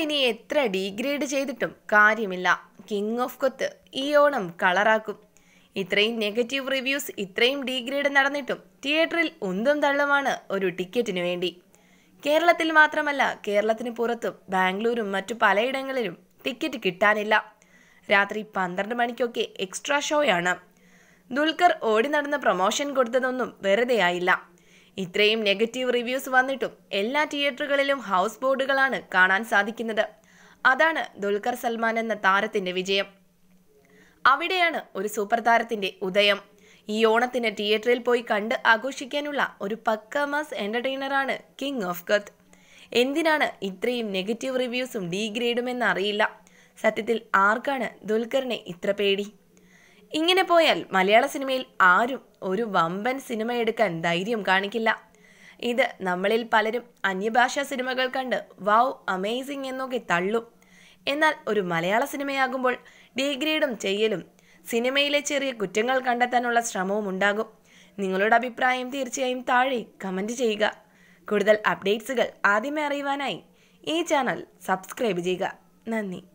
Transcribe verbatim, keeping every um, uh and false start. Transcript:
ഇനി എത്ര ഡീഗ്രേഡ് ചെയ്തിട്ടും കാര്യമില്ല. കിങ് ഓഫ് കൊത്ത് ഈ ഓണം കളറാക്കും. ഇത്രയും നെഗറ്റീവ് റിവ്യൂസ്, ഇത്രയും ഡീഗ്രേഡ് നടന്നിട്ടും തിയേറ്ററിൽ ഉന്തും തള്ളുമാണ് ഒരു ടിക്കറ്റിന് വേണ്ടി. കേരളത്തിൽ മാത്രമല്ല, കേരളത്തിന് പുറത്തും ബാംഗ്ലൂരും മറ്റു പലയിടങ്ങളിലും ടിക്കറ്റ് കിട്ടാനില്ല. രാത്രി പന്ത്രണ്ട് മണിക്കൊക്കെ എക്സ്ട്രാ ഷോയാണ്. ദുൽഖർ ഓടി നടന്ന് പ്രൊമോഷൻ കൊടുത്തതൊന്നും വെറുതെ ആയില്ല. ഇത്രയും നെഗറ്റീവ് റിവ്യൂസ് വന്നിട്ടും എല്ലാ തിയേറ്ററുകളിലും ഹൗസ് ബോർഡുകളാണ് കാണാൻ സാധിക്കുന്നത്. അതാണ് ദുൽഖർ സൽമാൻ എന്ന താരത്തിന്റെ വിജയം. അവിടെയാണ് ഒരു സൂപ്പർ താരത്തിന്റെ ഉദയം. ഈ ഓണത്തിന് തിയേറ്ററിൽ പോയി കണ്ട് ആഘോഷിക്കാനുള്ള ഒരു പക്ക മാസ് എന്റർടൈനറാണ് കിങ് ഓഫ് കൊത്ത്. എന്തിനാണ് ഇത്രയും നെഗറ്റീവ് റിവ്യൂസും ഡീഗ്രേഡും എന്നറിയില്ല. സത്യത്തിൽ ആർക്കാണ് ദുൽഖറിനെ ഇത്ര പേടി? ഇങ്ങനെ പോയാൽ മലയാള സിനിമയിൽ ആരും ഒരു വമ്പൻ സിനിമ എടുക്കാൻ ധൈര്യം കാണിക്കില്ല. ഇത് നമ്മളിൽ പലരും അന്യഭാഷാ സിനിമകൾ കണ്ട് വൗ അമേസിംഗ് എന്നൊക്കെ തള്ളും. എന്നാൽ ഒരു മലയാള സിനിമയാകുമ്പോൾ ഡീഗ്രേഡും ചെയ്യലും സിനിമയിലെ ചെറിയ കുറ്റങ്ങൾ കണ്ടെത്താനുള്ള ശ്രമവും ഉണ്ടാകും. നിങ്ങളുടെ അഭിപ്രായം തീർച്ചയായും താഴെ കമൻറ്റ് ചെയ്യുക. കൂടുതൽ അപ്ഡേറ്റ്സുകൾ ആദ്യമേ അറിയുവാനായി ഈ ചാനൽ സബ്സ്ക്രൈബ് ചെയ്യുക. നന്ദി.